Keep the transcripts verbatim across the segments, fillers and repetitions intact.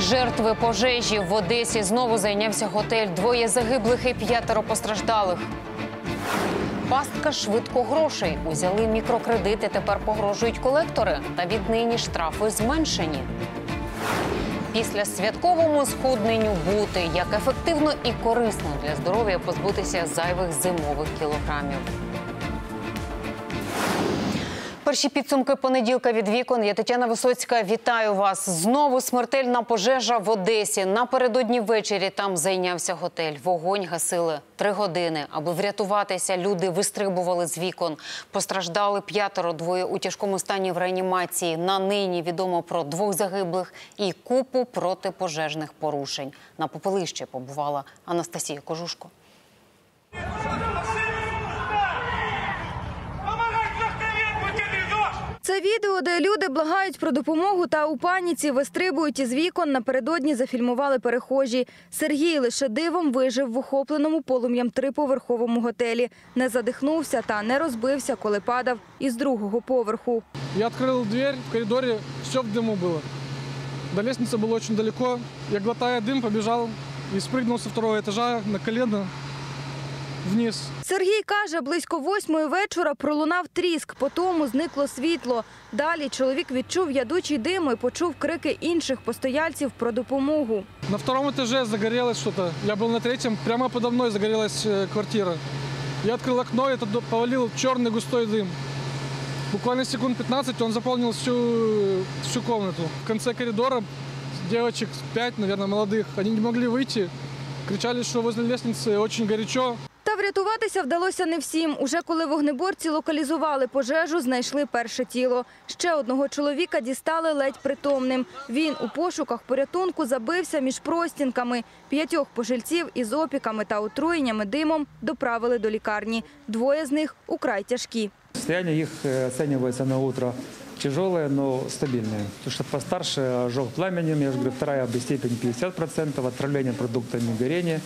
Жертви пожежі в Одесі. Знову зайнявся готель. Двоє загиблих і п'ятеро постраждалих. Пастка швидкогрошей. Узяли мікрокредити, тепер погрожують колектори. Та віднині штрафи зменшені. Після святковому схудненню бути. Як ефективно і корисно для здоров'я позбутися зайвих зимових кілограмів. Перші підсумки понеділка від вікон. Я Тетяна Висоцька. Вітаю вас. Знову смертельна пожежа в Одесі. Напередодні ввечері там зайнявся готель. Вогонь гасили три години. Аби врятуватися, люди вистрибували з вікон. Постраждали п'ятеро, двоє у тяжкому стані в реанімації. На нині відомо про двох загиблих і купу протипожежних порушень. На попелищі побувала Анастасія Кожушко. Це відео, де люди благають про допомогу та у паніці вистрибують із вікон, напередодні зафільмували перехожі. Сергій лише дивом вижив в охопленому полум'ям триповерховому готелі. Не задихнувся та не розбився, коли падав із другого поверху. Я відкрив двері, в коридорі все в диму було. До лестницы було дуже далеко. Я, глотая дим, побіжав і спригнув з другого етажа на коліно вниз. Сергій каже, близько восьмої вечора пролунав тріск, потім зникло світло. Далі чоловік відчув ядучий дим і почув крики інших постояльців про допомогу. На втором этаже загорелось что-то. Я был на третьем, прямо подо мной загорелась квартира. Я открыл окно, и это повалил черный густой дым. Буквально секунд пятнадцать он заполнил всю, всю комнату. В конце коридора девочек пять, наверное, молодых. Они не могли выйти, кричали, что возле лестницы очень горячо. Та врятуватися вдалося не всім. Уже коли вогнеборці локалізували пожежу, знайшли перше тіло. Ще одного чоловіка дістали ледь притомним. Він у пошуках порятунку забився між простінками. П'ятьох пожильців із опіками та отруєннями димом доправили до лікарні. Двоє з них украй тяжкі. Состояние их оценивается на утро тяжелое, но стабильное. Потому что постарше ожог пламенем, я же говорю, вторая степень пятьдесят процентов, отравление продуктами горения,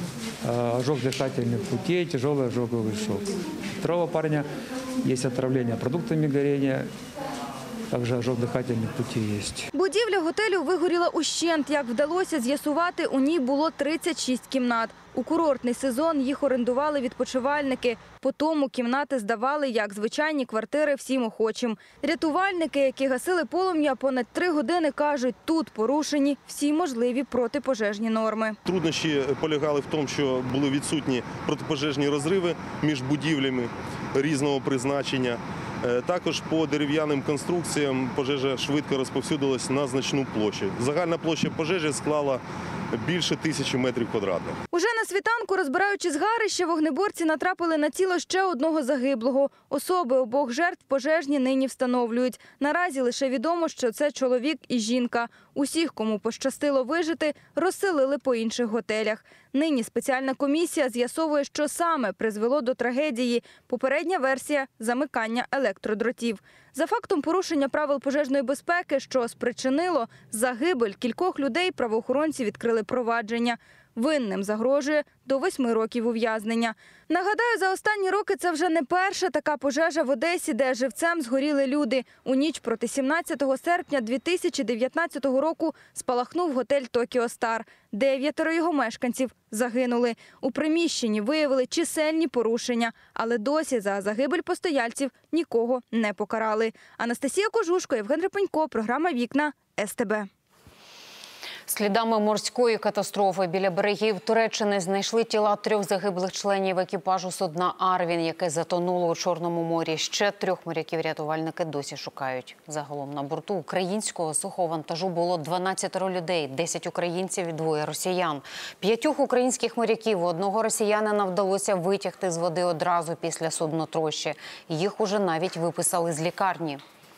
ожог дыхательных путей, тяжелый ожоговый шок. Второго парня есть отравление продуктами горения, також ожог дихательних путей є. Будівля готелю вигоріла ущент. Як вдалося з'ясувати, у ній було тридцять шість кімнат. У курортний сезон їх орендували відпочивальники. Потому кімнати здавали як звичайні квартири всім охочим. Рятувальники, які гасили полум'я понад три години, кажуть, тут порушені всі можливі протипожежні норми. Труднощі полягали в тому, що були відсутні протипожежні розриви між будівлями різного призначення. Також по дерев'яним конструкціям пожежа швидко розповсюдилась на значну площу. Загальна площа пожежі склала більше тисячі метрів квадратних. Уже на світанку, розбираючи згарище, вогнеборці натрапили на тіло ще одного загиблого. Особи обох жертв пожежні нині встановлюють. Наразі лише відомо, що це чоловік і жінка. Усіх, кому пощастило вижити, розселили по інших готелях. Нині спеціальна комісія з'ясовує, що саме призвело до трагедії. Попередня версія – замикання електродротів. За фактом порушення правил пожежної безпеки, що спричинило загибель кількох людей, правоохоронці відкрили провадження. Винним загрожує до восьми років ув'язнення. Нагадаю, за останні роки це вже не перша така пожежа в Одесі, де живцем згоріли люди. У ніч проти сімнадцятого серпня дві тисячі дев'ятнадцятого року спалахнув готель «Токіо Стар». Дев'ятеро його мешканців загинули. У приміщенні виявили чисельні порушення, але досі за загибель постояльців нікого не покарали. Анастасія Кожушко, Євген Рипенько, програма «Вікна», ес те бе. Слідами морської катастрофи біля берегів Туреччини знайшли тіла трьох загиблих членів екіпажу судна «Арвін», яке затонуло у Чорному морі. Ще трьох моряків рятувальники досі шукають. Загалом на борту українського сухого вантажу було дванадцять людей, десять українців і двоє росіян. П'ятьох українських моряків, одного росіянина вдалося витягти з води одразу після суднотрощі. Їх уже навіть виписали з лікарні.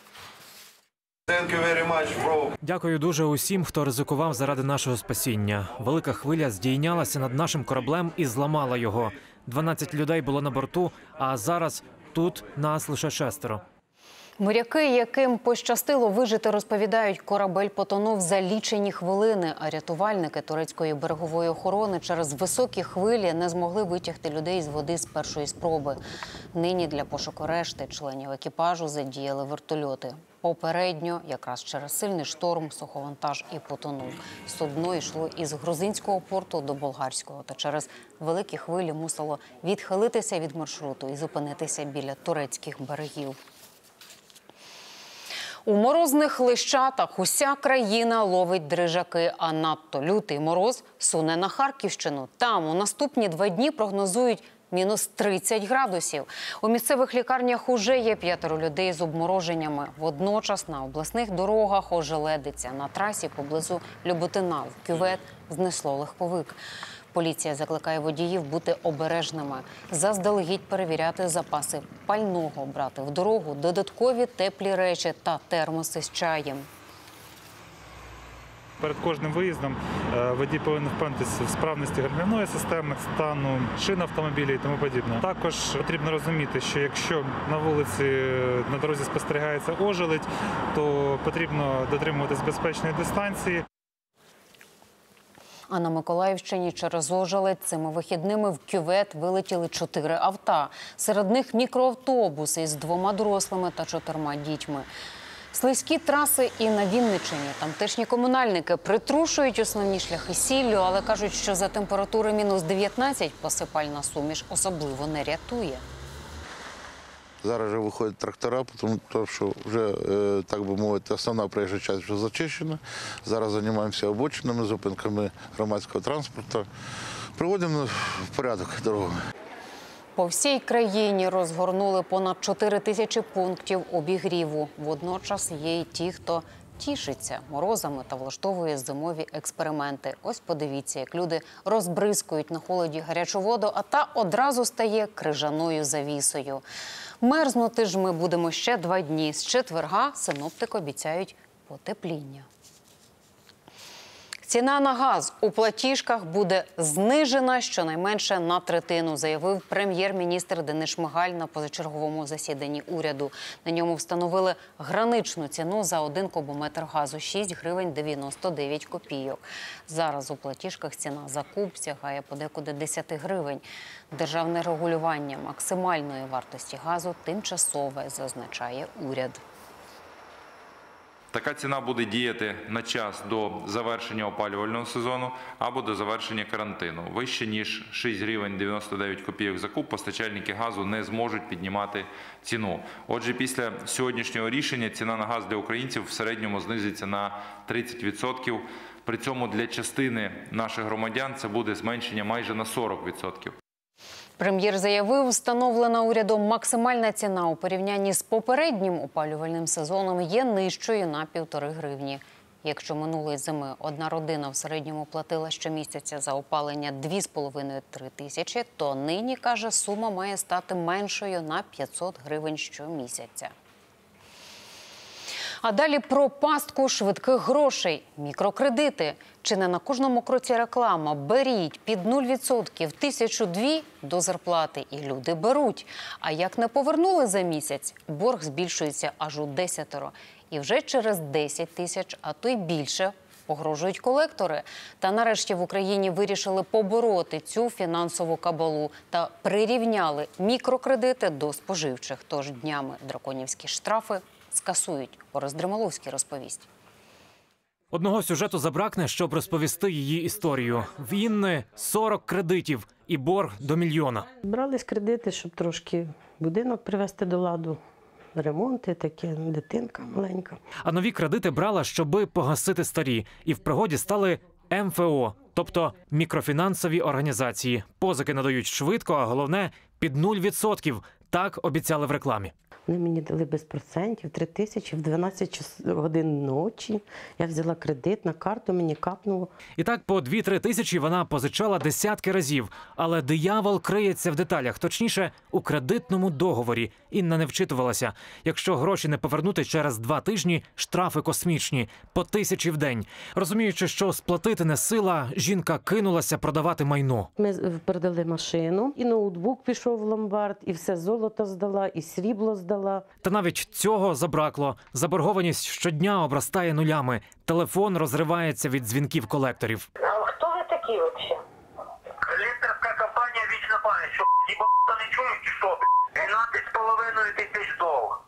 Дякую дуже усім, хто ризикував заради нашого спасіння. Велика хвиля здійнялася над нашим кораблем і зламала його. дванадцять людей було на борту, а зараз тут нас лише шестеро. Моряки, яким пощастило вижити, розповідають, корабель потонув за лічені хвилини, а рятувальники турецької берегової охорони через високі хвилі не змогли витягти людей з води з першої спроби. Нині для пошуку решти членів екіпажу задіяли вертольоти. Попередньо, якраз через сильний шторм, суховантаж і потонув. Судно йшло із грузинського порту до болгарського, та через великі хвилі мусило відхилитися від маршруту і зупинитися біля турецьких берегів. У морозних Лищатах уся країна ловить дрижаки, а надто лютий мороз суне на Харківщину. Там у наступні два дні прогнозують мінус тридцять градусів. У місцевих лікарнях уже є п'ятеро людей з обмороженнями. Водночас на обласних дорогах ожеледиться. На трасі поблизу Люботина в кювет знесло легковик. Поліція закликає водіїв бути обережними, заздалегідь перевіряти запаси пального, брати в дорогу додаткові теплі речі та термоси з чаєм. Перед кожним виїздом водій повинен впевнитися в справності гальмівної системи, стану шин автомобіля і тому подібне. Також потрібно розуміти, що якщо на вулиці, на дорозі спостерігається ожеледь, то потрібно дотримуватись безпечної дистанції. А на Миколаївщині через ожеледь цими вихідними в кювет вилетіли чотири авто. Серед них мікроавтобуси із двома дорослими та чотирма дітьми. Слизькі траси і на Вінниччині. Тамтешні комунальники притрушують основні шляхи сіллю, але кажуть, що за температури мінус дев'ятнадцять посипальна суміш особливо не рятує. Зараз вже виходять трактора, тому що вже, так би мовити, основна проїжджа частина вже зачищена. Зараз займаємося обочинами, зупинками громадського транспорту. Приводимо в порядок дорогу. По всій країні розгорнули понад чотири тисячі пунктів обігріву. Водночас є й ті, хто тішиться морозами та влаштовує зимові експерименти. Ось подивіться, як люди розбризкують на холоді гарячу воду, а та одразу стає крижаною завісою. Мерзнути ж ми будемо ще два дні. З четверга синоптики обіцяють потепління. Ціна на газ у платіжках буде знижена щонайменше на третину, заявив прем'єр-міністр Денис Шмигаль на позачерговому засіданні уряду. На ньому встановили граничну ціну за один кубометр газу – шість гривень дев'яносто дев'ять копійок. Зараз у платіжках ціна за куб сягає подекуди десять гривень. Державне регулювання максимальної вартості газу тимчасове, зазначає уряд. Така ціна буде діяти на час до завершення опалювального сезону або до завершення карантину. Вище, ніж шість гривень дев'яносто дев'ять копійок за куб, постачальники газу не зможуть піднімати ціну. Отже, після сьогоднішнього рішення ціна на газ для українців в середньому знизиться на тридцять відсотків. При цьому для частини наших громадян це буде зменшення майже на сорок відсотків. Прем'єр заявив, встановлена урядом максимальна ціна у порівнянні з попереднім опалювальним сезоном є нижчою на півтори гривні. Якщо минулої зими одна родина в середньому платила щомісяця за опалення дві з половиною - три тисячі, то нині, каже, сума має стати меншою на п'ятсот гривень щомісяця. А далі про пастку швидких грошей – мікрокредити. Чи не на кожному кроці реклама? Беріть під нуль відсотків, тисячу дві до зарплати. І люди беруть. А як не повернули за місяць, борг збільшується аж у десятеро. І вже через десять тисяч, а то й більше, погрожують колектори. Та нарешті в Україні вирішили побороти цю фінансову кабалу та прирівняли мікрокредити до споживчих. Тож днями драконівські штрафи скасують. Орес Дремоловський розповість. Одного сюжету забракне, щоб розповісти її історію. В Інни сорок кредитів і борг до мільйона. Брались кредити, щоб трошки будинок привести до ладу, ремонти таке, дитинка маленька. А нові кредити брала, щоби погасити старі. І в пригоді стали ем еф о, тобто мікрофінансові організації. Позики надають швидко, а головне – під нуль відсотків. Так обіцяли в рекламі. Вони мені дали без процентів три тисячі в дванадцять годин ночі. Я взяла кредит на карту, мені капнуло. І так по дві-три тисячі вона позичала десятки разів. Але диявол криється в деталях, точніше, у кредитному договорі. Інна не вчитувалася. Якщо гроші не повернути через два тижні, штрафи космічні. По тисячі в день. Розуміючи, що сплатити не сила, жінка кинулася продавати майно. Ми передали машину, і ноутбук пішов в ломбард, і все золото здала, і срібло здала. Та навіть цього забракло. Заборгованість щодня обростає нулями. Телефон розривається від дзвінків колекторів. А хто ви такі взагалі? Лікарська компанія «Вічна пам'ять». Що, ніби не чують, чи що? дванадцять з половиною тисяч доларів.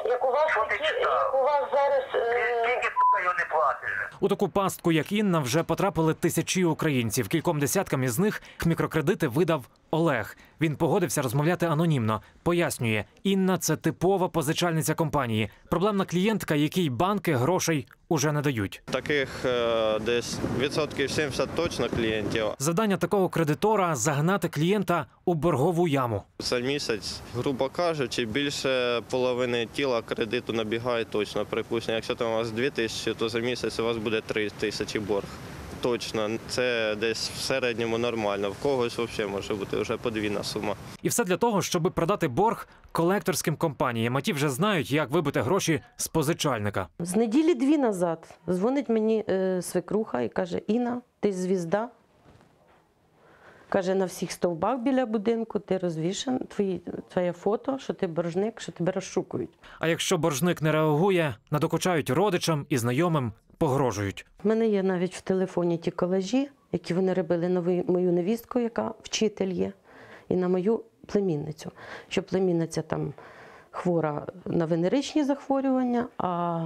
Як у вас, Що ти які- читав? як у вас зараз... Ти е, скільки сука його не платиш? У таку пастку, як Інна, вже потрапили тисячі українців. Кільком десяткам із них мікрокредити видав Олег. Він погодився розмовляти анонімно. Пояснює, Інна – це типова позичальниця компанії. Проблемна клієнтка, якій банки грошей уже не дають. Таких е, десь відсотків сімдесят точно клієнтів. Завдання такого кредитора – загнати клієнта у боргову яму. За місяць, грубо кажучи, більше половини тіла кредиту набігає точно. Припустимо, якщо там у вас дві тисячі, то за місяць у вас буде три тисячі борг. Точно, це десь в середньому нормально. В когось взагалі може бути вже подвійна сума. І все для того, щоб продати борг колекторським компаніям. А ті вже знають, як вибити гроші з позичальника. З неділі дві назад дзвонить мені е, свекруха і каже: Інна, ти звізда. Каже, на всіх стовбах біля будинку ти розвішен, твої, твоє фото, що ти боржник, що тебе розшукують. А якщо боржник не реагує, надокучають родичам і знайомим, погрожують. У мене є навіть в телефоні ті колажі, які вони робили на мою невістку, яка вчитель є, і на мою племінницю. Що племінниця там хвора на венеричні захворювання, а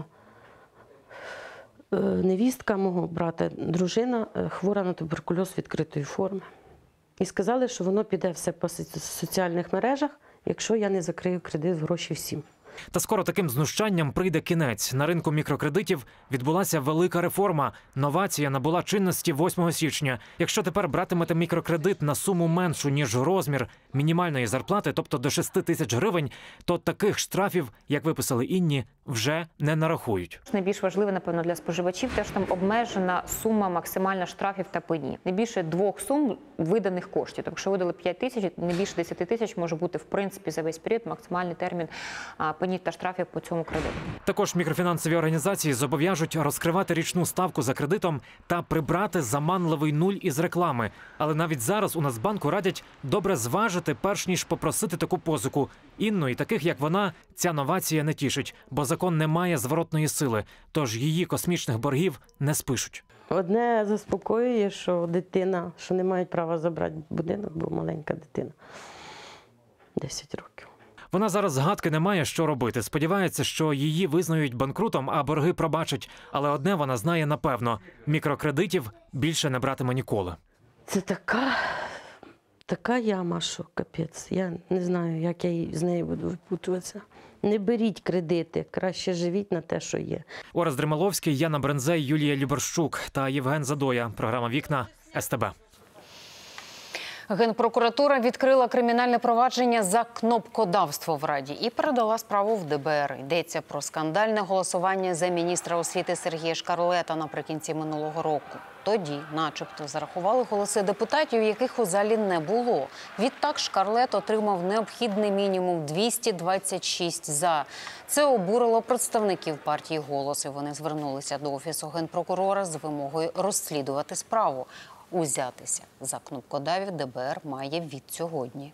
невістка мого брата, дружина, хвора на туберкульоз відкритої форми. І сказали, що воно піде все по соціальних мережах, якщо я не закрию кредит в гроші всім. Та скоро таким знущанням прийде кінець. На ринку мікрокредитів відбулася велика реформа. Новація набула чинності восьмого січня. Якщо тепер братимете мікрокредит на суму меншу, ніж розмір мінімальної зарплати, тобто до шести тисяч гривень, то таких штрафів, як виписали Інні, вже не нарахують. Найбільш важливе, напевно, для споживачів, теж там обмежена сума максимальна штрафів та пені. Не більше двох сум виданих коштів. Тобто, якщо видали п'ять тисяч, не більше десяти тисяч може бути, в принципі, за весь період максимальний термін пені та штрафів по цьому кредиту. Також мікрофінансові організації зобов'яжуть розкривати річну ставку за кредитом та прибрати заманливий нуль із реклами. Але навіть зараз у Нацбанку радять добре зважити, перш ніж попросити таку позику. Інну і таких, як вона, ця новація не тішить, бо закон не має зворотної сили, тож її космічних боргів не спишуть. Одне заспокоює, що дитина, що не мають права забрати будинок, бо маленька дитина. десять років. Вона зараз згадки не має, що робити. Сподівається, що її визнають банкрутом, а борги пробачать. Але одне вона знає напевно – мікрокредитів більше не братиме ніколи. Це така, така яма, що капець. Я не знаю, як я з нею буду випутуватися. Не беріть кредити, краще живіть на те, що є. Орес Дрималовський, Яна Брензей, Юлія Люберщук та Євген Задоя. Програма «Вікна» ес те бе. Генпрокуратура відкрила кримінальне провадження за кнопкодавство в Раді і передала справу в де бе ер. Йдеться про скандальне голосування за міністра освіти Сергія Шкарлета наприкінці минулого року. Тоді начебто зарахували голоси депутатів, яких у залі не було. Відтак Шкарлет отримав необхідний мінімум двісті двадцять шість «за». Це обурило представників партії «Голос». І вони звернулися до Офісу Генпрокурора з вимогою розслідувати справу. Узятися за кнопкодавів де бе ер має відсьогодні.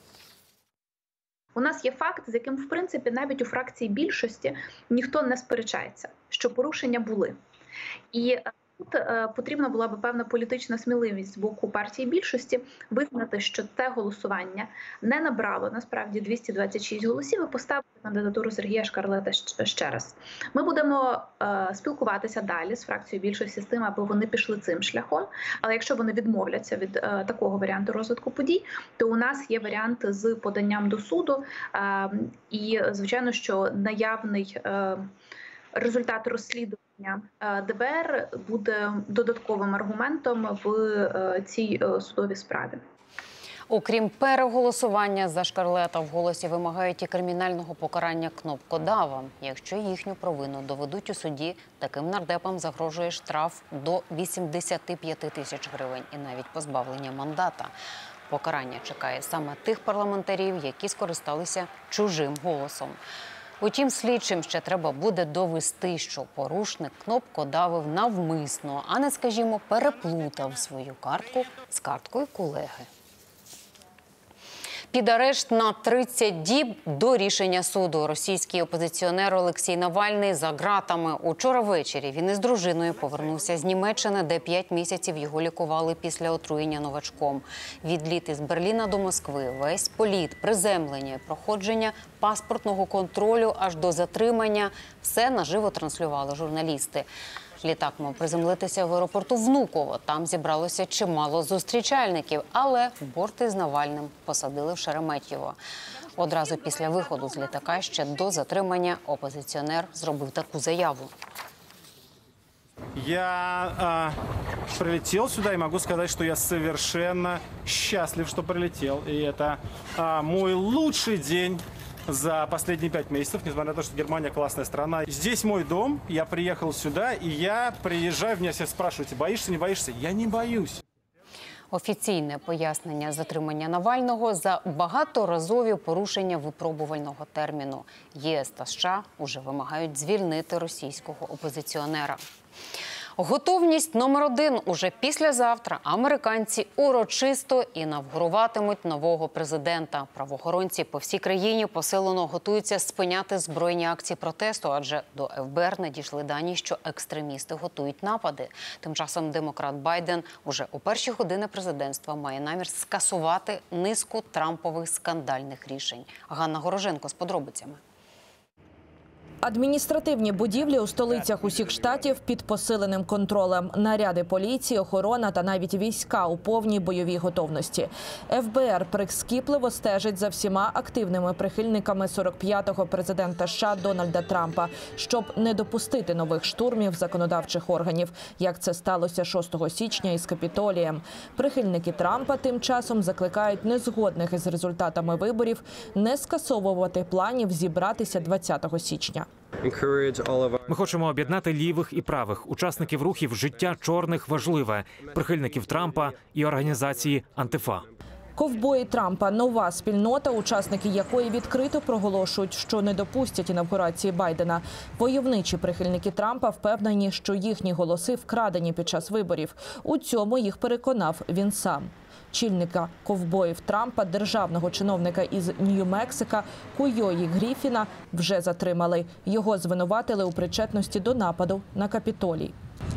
У нас є факт, з яким, в принципі, навіть у фракції більшості ніхто не сперечається, що порушення були. І тут е, потрібна була б певна політична сміливість з боку партії більшості визнати, що це голосування не набрало, насправді, двісті двадцять шість голосів і поставити кандидатуру Сергія Шкарлета ще раз. Ми будемо е, спілкуватися далі з фракцією більшості з тим, аби вони пішли цим шляхом. Але якщо вони відмовляться від е, такого варіанту розвитку подій, то у нас є варіант з поданням до суду. Е, і, звичайно, що наявний е, результат розслідування де бе ер буде додатковим аргументом в цій судовій справі. Окрім переголосування за Шкарлета, в «Голосі» вимагають і кримінального покарання кнопкодавам. Якщо їхню провину доведуть у суді, таким нардепам загрожує штраф до вісімдесят п'ять тисяч гривень і навіть позбавлення мандата. Покарання чекає саме тих парламентарів, які скористалися чужим голосом. Утім, слідчим ще треба буде довести, що порушник кнопкодавив навмисно, а не, скажімо, переплутав свою картку з карткою колеги. Під арешт на тридцять діб до рішення суду. Російський опозиціонер Олексій Навальний за ґратами. Учора ввечері він із дружиною повернувся з Німеччини, де п'ять місяців його лікували після отруєння новачком. Відліт із Берліна до Москви, весь політ, приземлення, проходження паспортного контролю аж до затримання – все наживо транслювали журналісти. Літак мав приземлитися в аеропорту Внуково. Там зібралося чимало зустрічальників, але борт із Навальним посадили в Шереметьєво. Одразу після виходу з літака, ще до затримання, опозиціонер зробив таку заяву. Я а, прилетел сюда и могу сказать, что я совершенно счастлив, что прилетел. И это а, мой лучший день за последние пять месяцев, несмотря на то, что Германия классная страна. Здесь мой дом, я приехал сюда, и я приезжаю, меня все спрашивают, боишься, не боишься? Я не боюсь. Офіційне пояснення затримання Навального за багаторазові порушення випробувального терміну. ЄС та США уже вимагають звільнити російського опозиціонера. Готовність номер один. Уже післязавтра американці урочисто інавгуруватимуть нового президента. Правоохоронці по всій країні посилено готуються спиняти збройні акції протесту, адже до еф бе ер надійшли дані, що екстремісти готують напади. Тим часом демократ Байден уже у перші години президентства має намір скасувати низку трампових скандальних рішень. Ганна Гороженко з подробицями. Адміністративні будівлі у столицях усіх штатів під посиленим контролем. Наряди поліції, охорона та навіть війська у повній бойовій готовності. еф бе ер прискіпливо стежить за всіма активними прихильниками сорок п'ятого президента США Дональда Трампа, щоб не допустити нових штурмів законодавчих органів, як це сталося шостого січня із Капітолієм. Прихильники Трампа тим часом закликають незгодних із результатами виборів не скасовувати планів зібратися двадцятого січня. Ми хочемо об'єднати лівих і правих, учасників рухів «Життя чорних важливе», прихильників Трампа і організації «Антифа». Ковбої Трампа – нова спільнота, учасники якої відкрито проголошують, що не допустять інавгурації Байдена. Войовничі прихильники Трампа впевнені, що їхні голоси вкрадені під час виборів. У цьому їх переконав він сам. Чільника ковбоїв Трампа, державного чиновника із Нью-Мексика Куйої Гріфіна, вже затримали. Його звинуватили у причетності до нападу на Капітолій.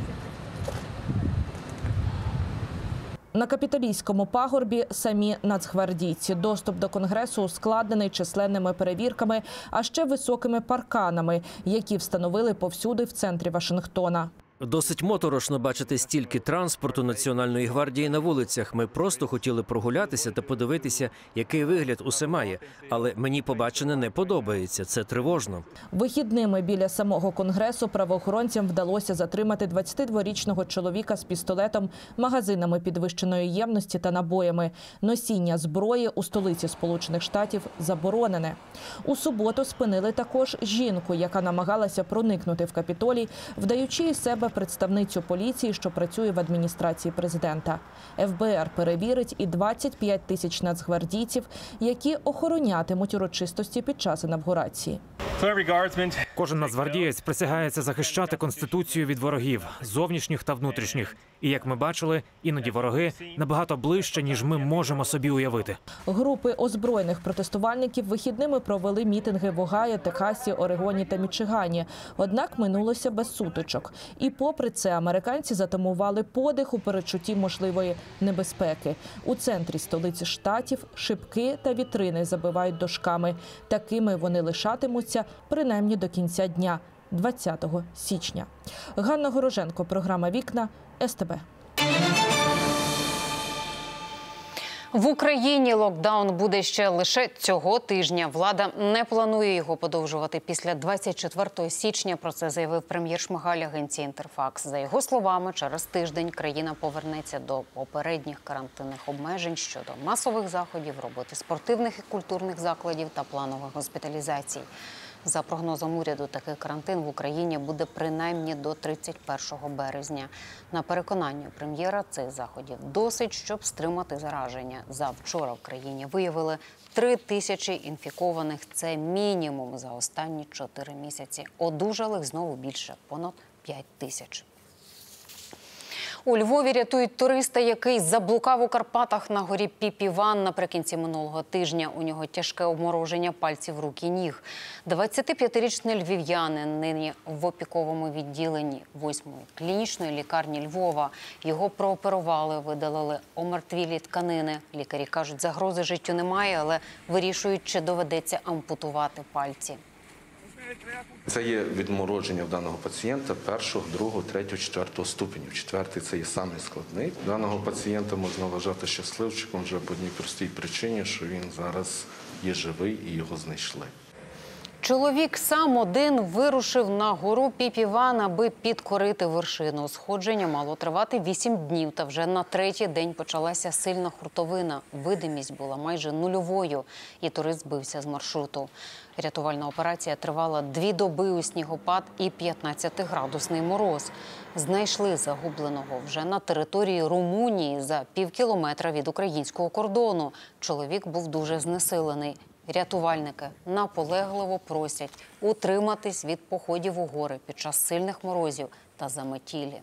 На Капітолійському пагорбі самі нацгвардійці. Доступ до Конгресу ускладнений численними перевірками, а ще високими парканами, які встановили повсюди в центрі Вашингтона. Досить моторошно бачити стільки транспорту Національної гвардії на вулицях. Ми просто хотіли прогулятися та подивитися, який вигляд усе має. Але мені побачене не подобається. Це тривожно. Вихідними біля самого Конгресу правоохоронцям вдалося затримати двадцятидворічного чоловіка з пістолетом, магазинами підвищеної ємності та набоями. Носіння зброї у столиці Сполучених Штатів заборонене. У суботу спинили також жінку, яка намагалася проникнути в Капітолій, вдаючи із себе представницю поліції, що працює в адміністрації президента. еф бе ер перевірить і двадцять п'ять тисяч нацгвардійців, які охоронятимуть урочистості під час інавгурації. Кожен нацгвардієць присягається захищати Конституцію від ворогів, зовнішніх та внутрішніх. І, як ми бачили, іноді вороги набагато ближче, ніж ми можемо собі уявити. Групи озброєних протестувальників вихідними провели мітинги в Огайо, Техасі, Орегоні та Мічигані. Однак минулося без сутичок. І попри це американці затамували подих у передчутті можливої небезпеки. У центрі столиці штатів шибки та вітрини забивають дошками. Такими вони лишатимуться принаймні до кінця дня, двадцятого січня. Ганна Гороженко, програма «Вікна», ес те бе. В Україні локдаун буде ще лише цього тижня. Влада не планує його подовжувати після двадцять четвертого січня. Про це заявив прем'єр Шмигаль агенції «Інтерфакс». За його словами, через тиждень країна повернеться до попередніх карантинних обмежень щодо масових заходів, роботи спортивних і культурних закладів та планових госпіталізацій. За прогнозом уряду, такий карантин в Україні буде принаймні до тридцять першого березня. На переконання прем'єра, цих заходів досить, щоб стримати зараження. За вчора в країні виявили три тисячі інфікованих. Це мінімум за останні чотири місяці. Одужалих знову більше – понад п'ять тисяч. У Львові рятують туриста, який заблукав у Карпатах на горі Піпіван наприкінці минулого тижня. У нього тяжке обмороження пальців рук і ніг. двадцятип'ятирічний львів'янин нині в опіковому відділенні восьмої клінічної лікарні Львова. Його прооперували, видалили омертвілі тканини. Лікарі кажуть, загрози життю немає, але вирішують, чи доведеться ампутувати пальці. Це є відмороження в даного пацієнта першого, другого, третього, четвертого ступенів. Четвертий – це є самий складний. Даного пацієнта можна вважати щасливчиком вже по одній простій причині, що він зараз є живий і його знайшли. Чоловік сам один вирушив на гору Піпіван, аби підкорити вершину. Сходження мало тривати вісім днів, та вже на третій день почалася сильна хуртовина. Видимість була майже нульовою, і турист збився з маршруту. Рятувальна операція тривала дві доби у снігопад і п'ятнадцятиградусний мороз. Знайшли загубленого вже на території Румунії за півкілометра від українського кордону. Чоловік був дуже знесилений. Рятувальники наполегливо просять утриматись від походів у гори під час сильних морозів та заметілі.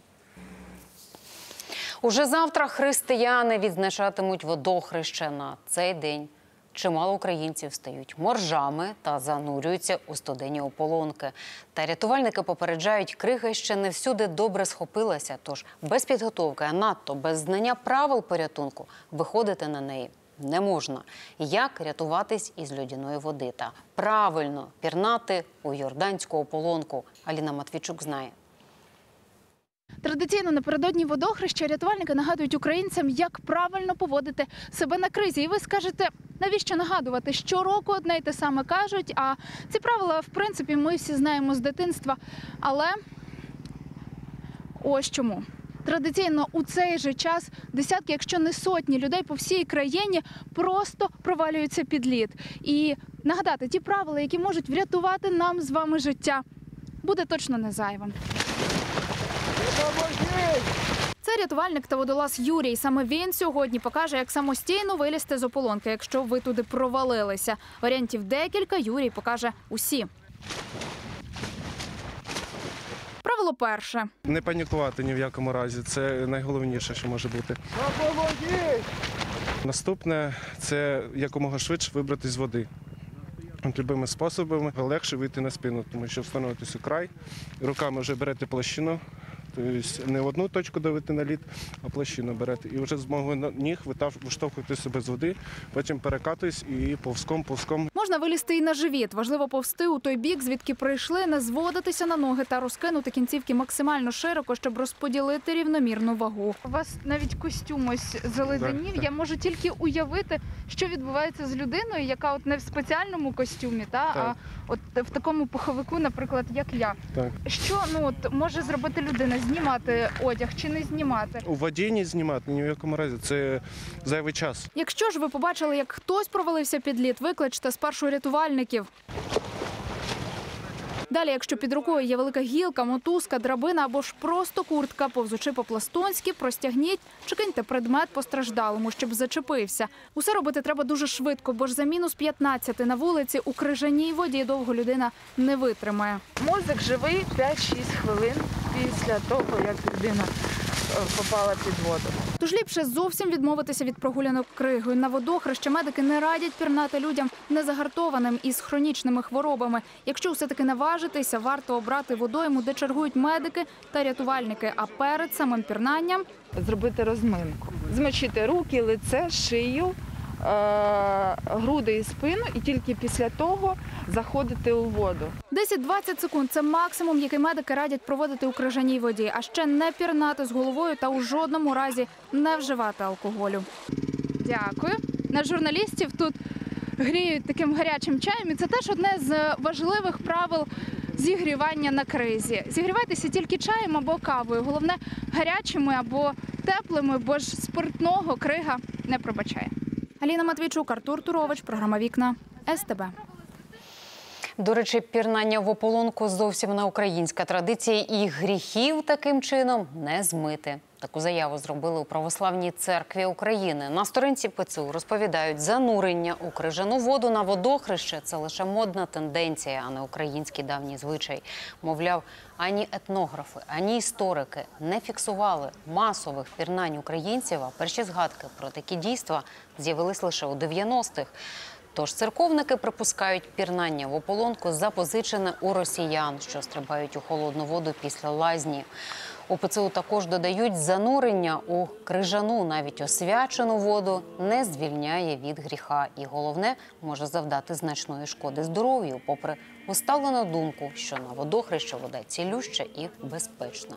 Уже завтра християни відзначатимуть водохреще. На цей день чимало українців стають моржами та занурюються у студені ополонки. Та рятувальники попереджають, крига ще не всюди добре схопилася, тож без підготовки, а надто без знання правил порятунку виходити на неї не можна. Як рятуватись із льодяної води та правильно пірнати у йорданську ополонку? Аліна Матвійчук знає. Традиційно напередодні водохреща рятувальники нагадують українцям, як правильно поводити себе на кризі. І ви скажете, навіщо нагадувати? Щороку одне й те саме кажуть, а ці правила, в принципі, ми всі знаємо з дитинства. Але ось чому. Традиційно у цей же час десятки, якщо не сотні людей по всій країні просто провалюються під лід. І нагадати ті правила, які можуть врятувати нам з вами життя, буде точно не зайвим. Це рятувальник та водолаз Юрій. Саме він сьогодні покаже, як самостійно вилізти з ополонки, якщо ви туди провалилися. Варіантів декілька, Юрій покаже усі. Правило перше. Не панікувати ні в якому разі. Це найголовніше, що може бути. Наступне – це якомога швидше вибратись з води. Любими способами легше вийти на спину, тому що встановитись у край. Руками вже берете площину. Тобто не в одну точку давити на лід, а площину берете. І вже з мого ніг виштовхуєте себе з води, потім перекатуєтесь і повзком-повзком. Можна вилізти і на живіт. Важливо повзти у той бік, звідки прийшли, не зводитися на ноги та розкинути кінцівки максимально широко, щоб розподілити рівномірну вагу. У вас навіть костюм ось заледенів. Так, так. Я можу тільки уявити, що відбувається з людиною, яка от не в спеціальному костюмі, та, а от в такому пуховику, наприклад, як я. Так. Що ну, от, може зробити людина? Знімати одяг чи не знімати? У воді не знімати, ні в якому разі. Це зайвий час. Якщо ж ви побачили, як хтось провалився під лід, викличте спершу рятувальників. Далі, якщо під рукою є велика гілка, мотузка, драбина або ж просто куртка, повзучи по-пластунськи, простягніть чи киньте предмет постраждалому, щоб зачепився. Усе робити треба дуже швидко, бо ж за мінус п'ятнадцять на вулиці у крижаній воді довго людина не витримає. Мозок живий п'ять-шість хвилин після того, як людина попала під воду. Тож ліпше зовсім відмовитися від прогулянок кригою. На водохреще медики не радять пірнати людям незагартованим із хронічними хворобами. Якщо все-таки наважитися, варто обрати водойму, де чергують медики та рятувальники. А перед самим пірнанням зробити розминку. Змочити руки, лице, шию, груди і спину, і тільки після того заходити у воду. десять-двадцять секунд – це максимум, який медики радять проводити у крижаній воді. А ще не пірнати з головою та у жодному разі не вживати алкоголю. Дякую. Наш журналістів тут гріють таким гарячим чаєм. І це теж одне з важливих правил зігрівання на кризі. Зігрівайтеся тільки чаєм або кавою. Головне – гарячими або теплими, бо ж спиртного крига не пробачає. Аліна Матвійчук, Артур Турович, програма «Вікна», ес те бе. До речі, пірнання в ополонку зовсім не українська традиція, і гріхів таким чином не змити. Таку заяву зробили у Православній церкві України. На сторінці ПЦУ розповідають, занурення у крижану воду на водохреще – це лише модна тенденція, а не український давній звичай. Мовляв, ані етнографи, ані історики не фіксували масових пірнань українців, а перші згадки про такі дійства з'явились лише у дев'яностих. Тож церковники припускають, пірнання в ополонку запозичене у росіян, що стрибають у холодну воду після лазні. У ПЦУ також додають, занурення у крижану, навіть освячену воду, не звільняє від гріха. І головне, може завдати значної шкоди здоров'ю, попри усталену думку, що на водохреща вода цілюща і безпечна.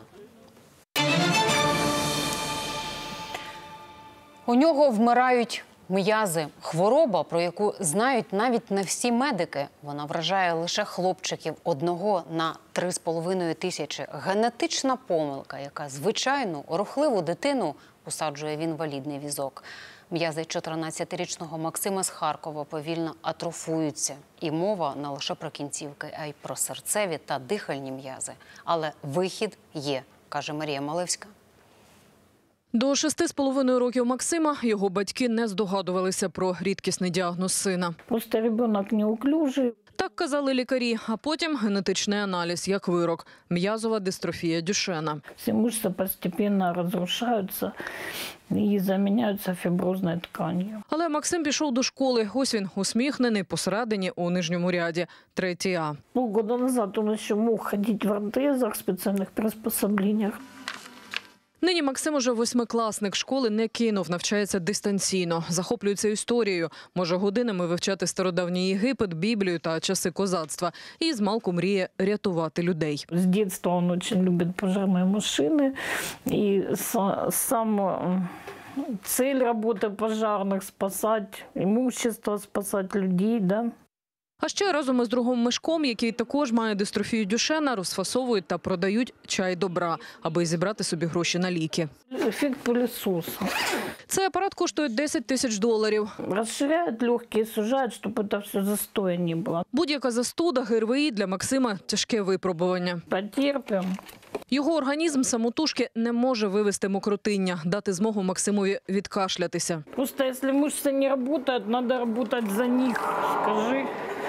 У нього вмирають м'язи. Хвороба, про яку знають навіть не всі медики. Вона вражає лише хлопчиків одного на три з половиною тисячі. Генетична помилка, яка звичайну, рухливу дитину посаджує в інвалідний візок. М'язи чотирнадцятирічного Максима з Харкова повільно атрофуються. І мова не лише про кінцівки, а й про серцеві та дихальні м'язи. Але вихід є, каже Марія Малевська. До шести з половиною років Максима його батьки не здогадувалися про рідкісний діагноз сина. Просто ребенок неуклюжий. Так казали лікарі, а потім генетичний аналіз, як вирок – м'язова дистрофія Дюшена. Всі мышцы постепенно розрушаються і заміняються фіброзною тканью. Але Максим пішов до школи. Ось він, усміхнений, посередині у нижньому ряді, третій А. Полгода назад він ще мог ходити в ортезах, спеціальних приспособленнях. Нині Максим уже восьмикласник, школи не кинув, навчається дистанційно. Захоплюється історією, може годинами вивчати стародавній Єгипет, Біблію та часи козацтва. І змалку мріє рятувати людей. З дитинства він дуже любить пожежні машини. І сам цель роботи пожежних – спасати імущество, спасати людей, да? А ще разом із другом Мишком, який також має дистрофію Дюшена, розфасовують та продають чай добра, аби зібрати собі гроші на ліки. Ефект пилісосу. Цей апарат коштує десять тисяч доларів. Розширяють легкі, сужають, щоб це все застоя не було. Будь-яка застуда, ГРВІ для Максима – тяжке випробування. Потерпимо. Його організм самотужки не може вивести мокротиння, дати змогу Максимові відкашлятися. Просто якщо мишці не працюють, треба працювати за них, скажи.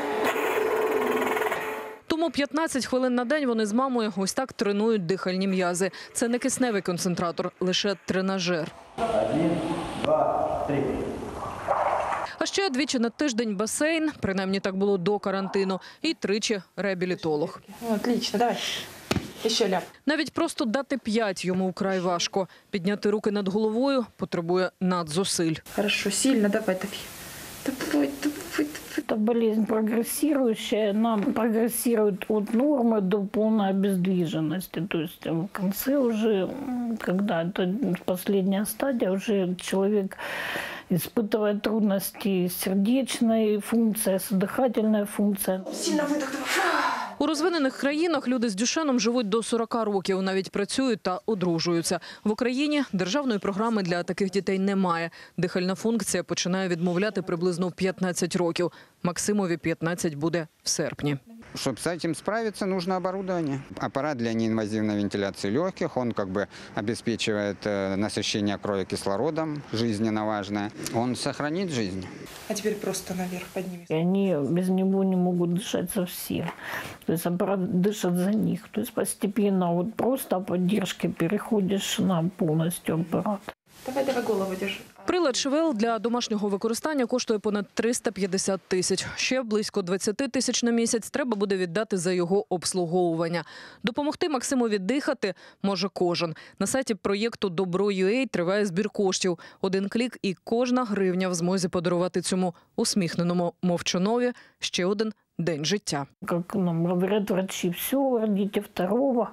Тому п'ятнадцять хвилин на день вони з мамою ось так тренують дихальні м'язи. Це не кисневий концентратор, лише тренажер. Один, два, три. А ще двічі на тиждень басейн, принаймні так було до карантину, і тричі реабілітолог. Отлично, давай. Ще ляп. Навіть просто дати п'ять йому вкрай важко. Підняти руки над головою потребує надзусиль. Хорошо, сильно, давай, давай. Давай, давай, давай. Это болезнь прогрессирующая, она прогрессирует от нормы до полной обездвиженности. То есть в конце уже, когда это последняя стадия, уже человек испытывает трудности с сердечной функцией, с дыхательной функцией. Сильно выдох, давай. У розвинених країнах люди з Дюшеном живуть до сорока років, навіть працюють та одружуються. В Україні державної програми для таких дітей немає. Дихальна функція починає відмовляти приблизно в п'ятнадцять років. Максимові п'ятнадцять буде в серпні. Чтобы с этим справиться, нужно оборудование. Аппарат для неинвазивной вентиляции легких, он как бы обеспечивает насыщение крови кислородом, жизненно важное. Он сохранит жизнь. А теперь просто наверх поднимись. И они без него не могут дышать совсем. То есть аппарат дышит за них. То есть постепенно вот просто поддержки переходишь на полностью аппарат. Давай, давай голову держи. Прилад ШВЛ для домашнього використання коштує понад триста п'ятдесят тисяч. Ще близько двадцять тисяч на місяць треба буде віддати за його обслуговування. Допомогти Максимові дихати може кожен. На сайті проєкту «Добро.ua» триває збір коштів. Один клік і кожна гривня в змозі подарувати цьому усміхненому мовчунові ще один день життя. Як нам говорять врачі, все, родите второго.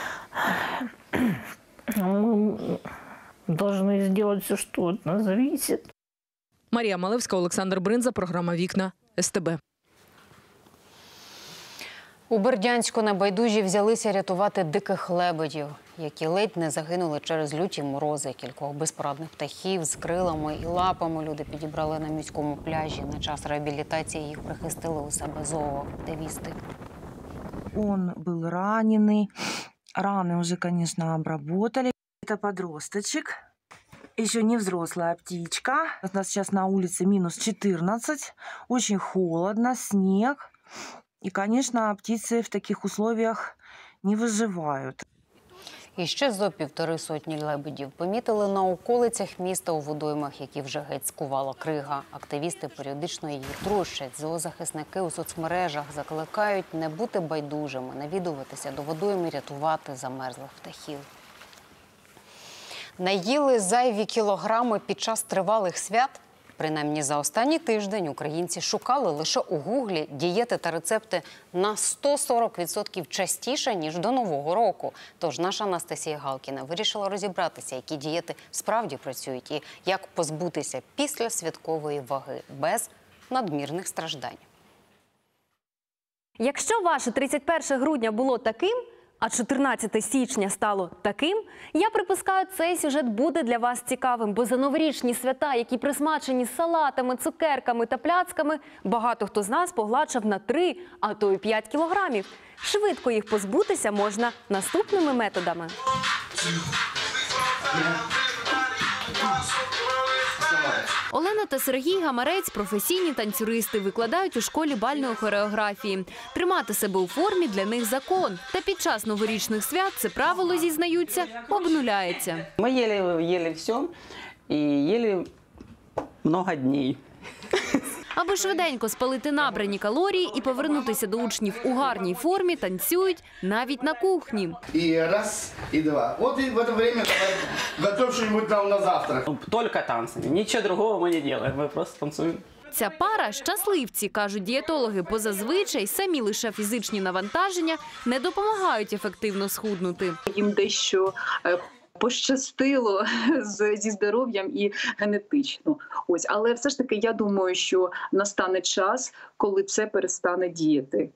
Должны сделать все, что от нас зависит. Марія Малевська, Олександр Бринза, програма «Вікна», ес те бе. У Бердянську небайдужі взялися рятувати диких лебедів, які ледь не загинули через люті морози. Кількох безпорадних птахів з крилами і лапами люди підібрали на міському пляжі. На час реабілітації їх прихистили у себе зооактивісти. Он был раненый. Раны уже, конечно, обработали. Это подросточек. Еще не взрослая птичка. У нас сейчас на улице минус четырнадцать. Очень холодно, снег. И, конечно, птицы в таких условиях не выживают. І ще зо півтори сотні лебедів помітили на околицях міста у водоймах, які вже геть скувала крига. Активісти періодично її трощать. Зоозахисники у соцмережах закликають не бути байдужими, навідуватися до водойм і рятувати замерзлих птахів. Наїли зайві кілограми під час тривалих свят? Принаймні за останній тиждень українці шукали лише у Гуглі дієти та рецепти на сто сорок відсотків частіше, ніж до Нового року. Тож наша Анастасія Галкіна вирішила розібратися, які дієти справді працюють і як позбутися після святкової ваги без надмірних страждань. Якщо ваше тридцять перше грудня було таким, а чотирнадцяте січня стало таким, я припускаю, цей сюжет буде для вас цікавим, бо за новорічні свята, які присмачені салатами, цукерками та пляцками, багато хто з нас погладшав на три, а то й п'ять кілограмів. Швидко їх позбутися можна наступними методами. Олена та Сергій Гамарець – професійні танцюристи, викладають у школі бальної хореографії. Тримати себе у формі для них закон. Та під час новорічних свят це правило, зізнаються, обнуляється. Ми їли, їли все і їли багато днів. Аби швиденько спалити набрані калорії і повернутися до учнів у гарній формі, танцюють навіть на кухні. І раз, і два. От і в це время готов щось нам на завтрак. Тільки танцями, нічого другого ми не робимо, ми просто танцюємо. Ця пара – щасливці, кажуть дієтологи, бо зазвичай самі лише фізичні навантаження не допомагають ефективно схуднути. Їм дещо пощастило зі здоров'ям і генетично. Ось, але все ж таки я думаю, що настане час, коли це перестане діяти.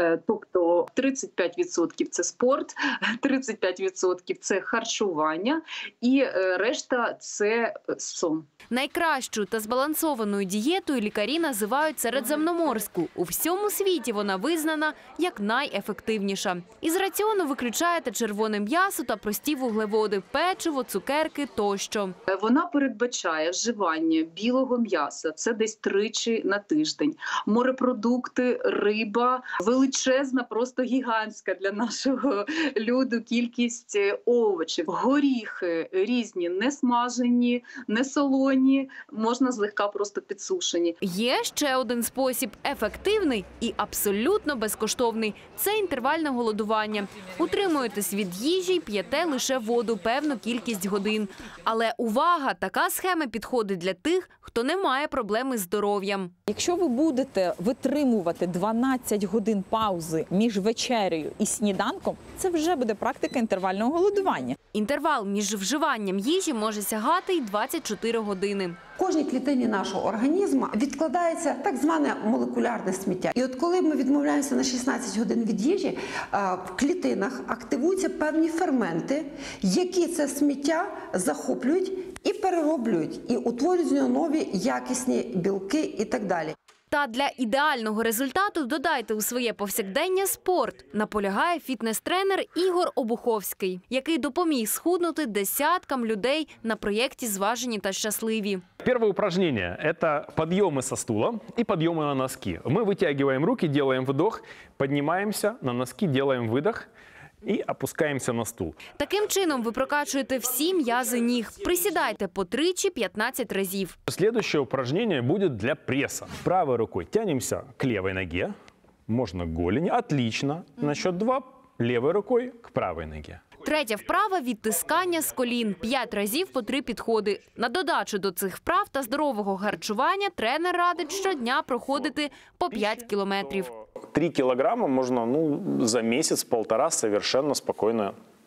Тобто тридцять п'ять відсотків – це спорт, тридцять п'ять відсотків – це харчування і решта – це сон. Найкращою та збалансованою дієтою лікарі називають середземноморську. У всьому світі вона визнана як найефективніша. Із раціону виключаєте червоне м'ясо та прості вуглеводи – печиво, цукерки тощо. Вона передбачає вживання білого м'яса – це десь тричі на тиждень. Морепродукти, риба, величезна, просто гігантська для нашого люду кількість овочів. Горіхи різні, не смажені, не солоні, можна злегка просто підсушені. Є ще один спосіб – ефективний і абсолютно безкоштовний – це інтервальне голодування. Утримуєтесь від їжі й п'єте лише воду певну кількість годин. Але увага! Така схема підходить для тих, хто не має проблеми з здоров'ям. Якщо ви будете витримувати дванадцять годин паузи між вечерею і сніданком, це вже буде практика інтервального голодування. Інтервал між вживанням їжі може сягати й двадцять чотири години. В кожній клітині нашого організму відкладається так зване молекулярне сміття. І от коли ми відмовляємося на шістнадцять годин від їжі, в клітинах активуються певні ферменти, які це сміття захоплюють і перероблюють, і утворюють з нього нові якісні білки і так далі. Та для ідеального результату додайте у своє повсякдення спорт, наполягає фітнес-тренер Ігор Обуховський, який допоміг схуднути десяткам людей на проєкті «Зважені та щасливі». Первое упражнение – это подъемы со стула и подъемы на носки. Мы вытягиваем руки, делаем вдох, поднимаемся на носки, делаем выдох і опускаємося на стул. Таким чином ви прокачуєте всі м'язи ніг. Присідайте по тричі п'ятнадцять разів. Следующее упражнение будет для пресса. Правой рукой тянемся к левой ноге, можно к голени. Отлично. На счет два левой рукой к правой ноге. Третя вправа – відтискання з колін. П'ять разів по три підходи. На додачу до цих вправ та здорового харчування тренер радить щодня проходити по п'ять кілометрів. Три килограмма можно ну, за месяц-полтора совершенно спокойно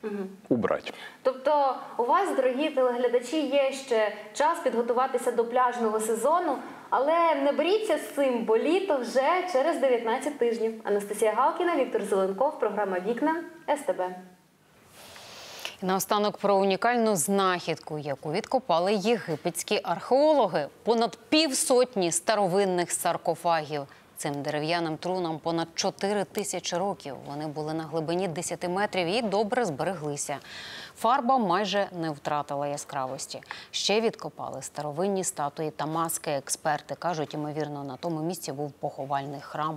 убрать. Тобто у вас, дорогі телеглядачі, є ще час підготуватися до пляжного сезону, але не боріться з цим, бо літо вже через дев'ятнадцять тижнів. Анастасія Галкіна, Віктор Зеленков, програма «Вікна», ес те бе. І наостанок про унікальну знахідку, яку відкопали єгипетські археологи. Понад півсотні старовинних саркофагів. Цим дерев'яним трунам понад чотири тисячі років. Вони були на глибині десяти метрів і добре збереглися. Фарба майже не втратила яскравості. Ще відкопали старовинні статуї та маски. Експерти кажуть, ймовірно, на тому місці був поховальний храм.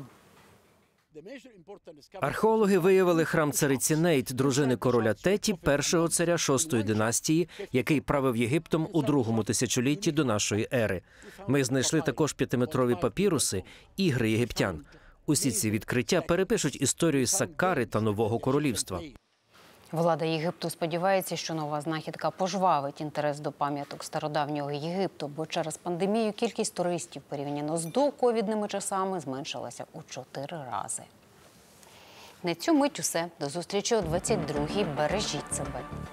Археологи виявили храм цариці Нейт, дружини короля Теті, першого царя шостої династії, який правив Єгиптом у другому тисячолітті до нашої ери. Ми знайшли також п'ятиметрові папіруси, ігри єгиптян. Усі ці відкриття перепишуть історію Саккари та Нового королівства. Влада Єгипту сподівається, що нова знахідка пожвавить інтерес до пам'яток стародавнього Єгипту, бо через пандемію кількість туристів порівняно з доковідними часами зменшилася у чотири рази. На цю мить усе. До зустрічі о двадцять другій. Бережіть себе.